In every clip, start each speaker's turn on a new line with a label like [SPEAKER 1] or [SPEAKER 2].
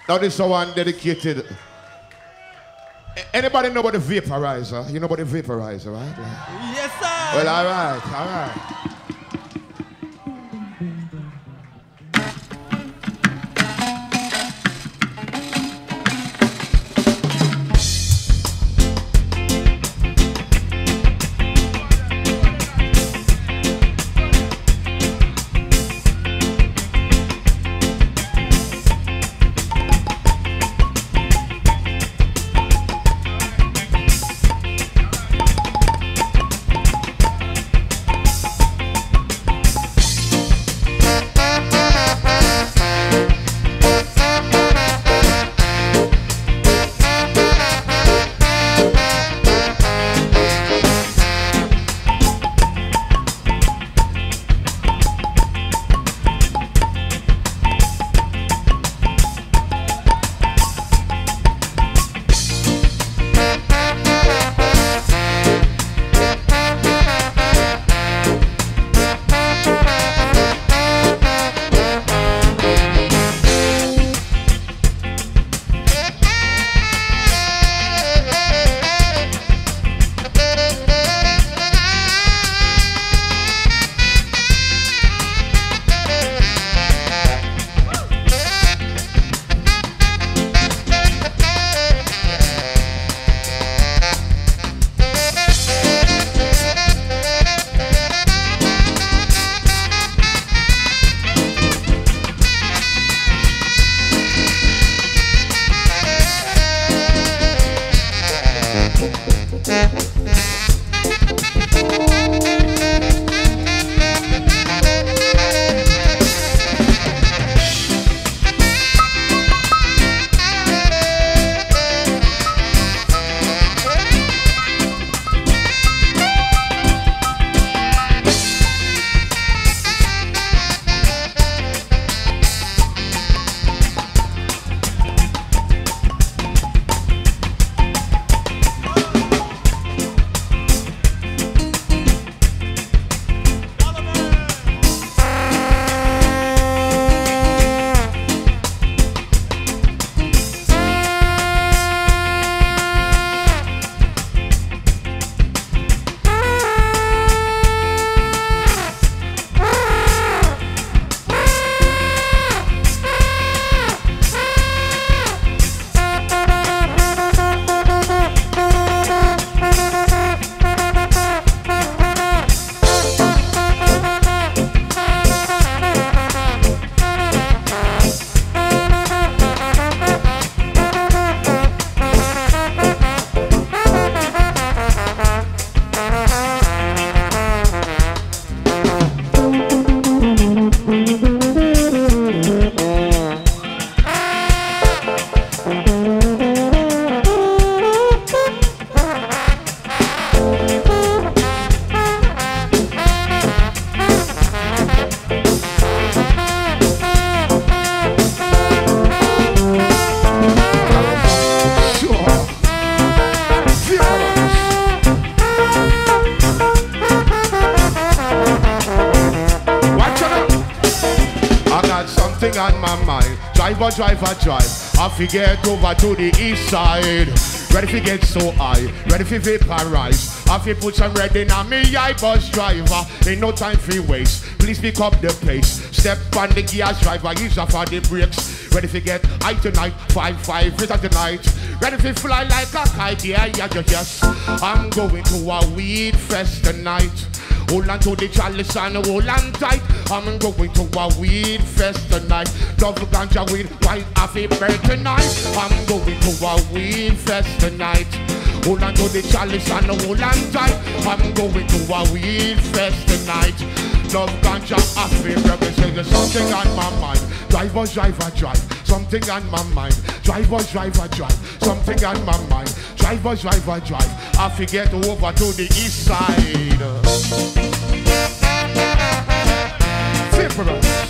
[SPEAKER 1] Now this one dedicated. Anybody know about the vaporizer? You know about the vaporizer, right?
[SPEAKER 2] Yes, sir.
[SPEAKER 1] Well, all right. On my mind, drive. I forget over to the east side. Ready to get so high, ready to vaporize. I feel put some red in on me, I bus driver. Ain't no time for waste, please pick up the pace. Step on the gas driver, use off for the brakes. Ready to get high tonight, 5-5 later tonight. Ready to fly like a kite, yeah, yes. I'm going to a weed fest tonight. Hold on to the chalice and hold on tight. I'm going to a weed fest tonight. Double ganja weed, white happy bird tonight. I'm going to a weed fest tonight. Hold on to the chalice and hold on tight. I'm going to a weed fest tonight. Love ganja happy represent something on my mind. Drive. Something on my mind. Drive. Something on my mind. Drive. I forget over to the east side. Vaporous.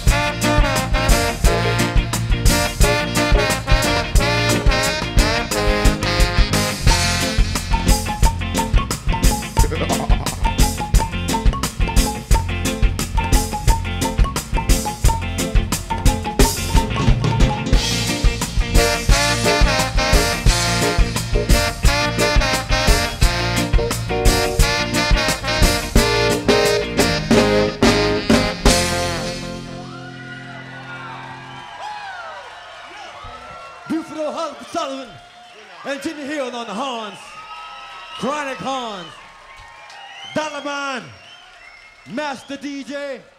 [SPEAKER 2] Buford Sullivan, and Jimmy Hill on the horns, Chronic horns, Dollar Man, Master DJ,